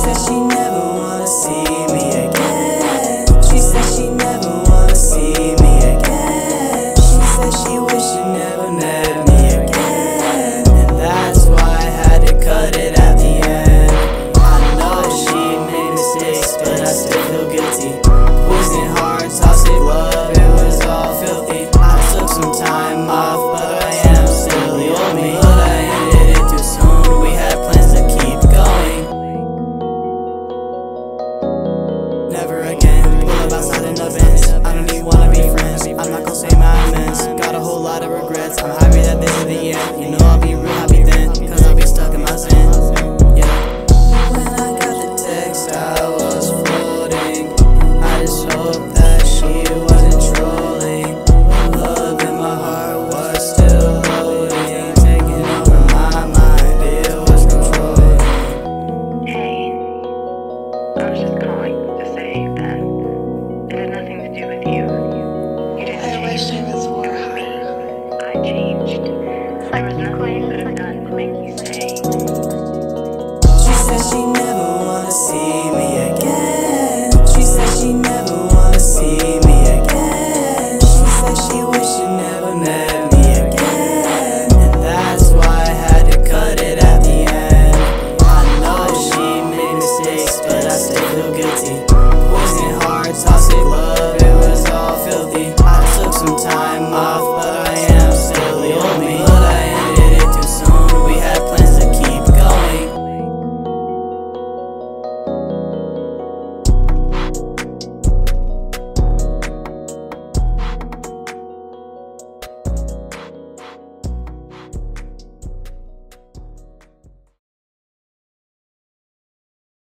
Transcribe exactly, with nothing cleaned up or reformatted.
said she never wanna see me again. She said she never wanna see me again. She said she wish she never met me again, and that's why I had to cut it at the end. I know she made mistakes, but I still feel guilty. Poison heart, toxic love, it was all filthy. I took some time off, but I am still the old me. But I ended it too soon, we had plans to keep going. Never again, pull up outside in the Benz. I don't even wanna be friends, I'm not gonna say my amends. Got a whole lot of regrets, I'm happy that this is the end. You know I'll be real